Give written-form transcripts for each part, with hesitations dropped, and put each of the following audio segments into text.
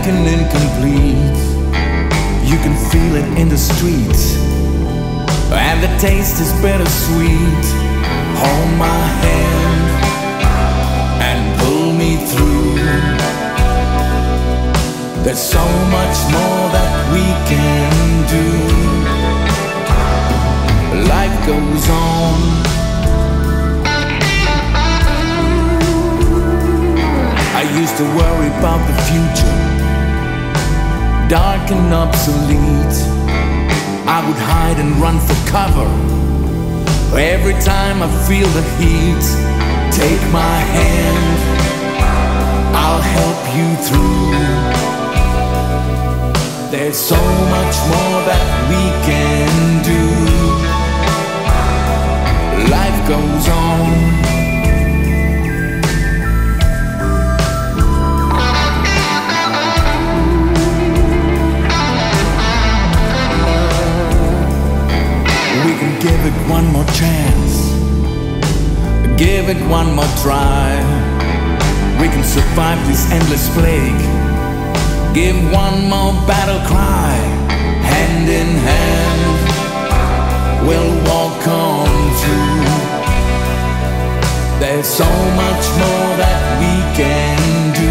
and incomplete. You can feel it in the streets, and the taste is bittersweet. Hold my hand and pull me through. There's so much more that we can do. Life goes on. I used to worry about the future, dark and obsolete. I would hide and run for cover every time I feel the heat. Take my hand, I'll help you through. There's so much more that we can do. Life goes on. We can give it one more chance, give it one more try. We can survive this endless plague, give one more battle cry. Hand in hand, we'll walk on through. There's so much more that we can do.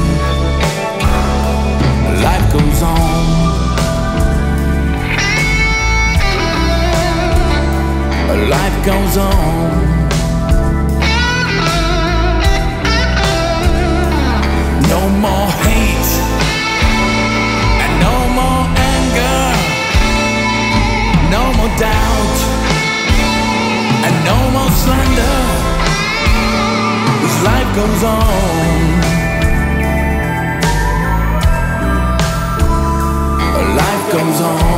Life goes on. Life goes on. No more hate and no more anger, no more doubt and no more slander. This life goes on. Life goes on.